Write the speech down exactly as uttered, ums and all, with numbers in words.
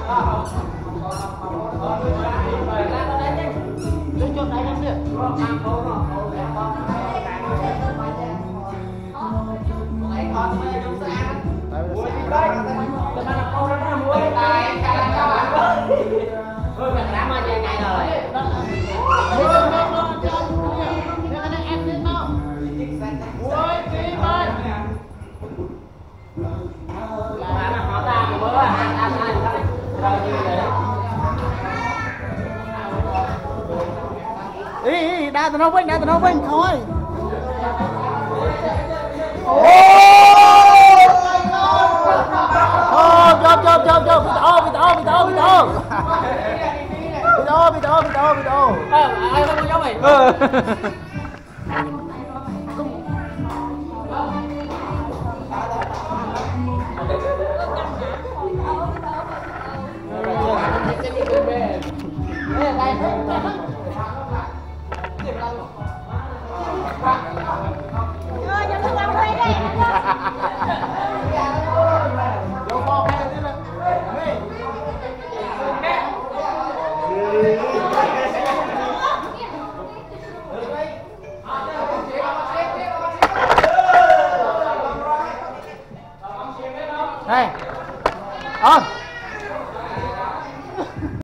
Ý, đá tụi nó quên, đá tụi nó quên thôi. Ô, chộp, chộp, chộp, chộp, video, video, video, video. Video, video, video, video. Ờ, ai không có giống mày?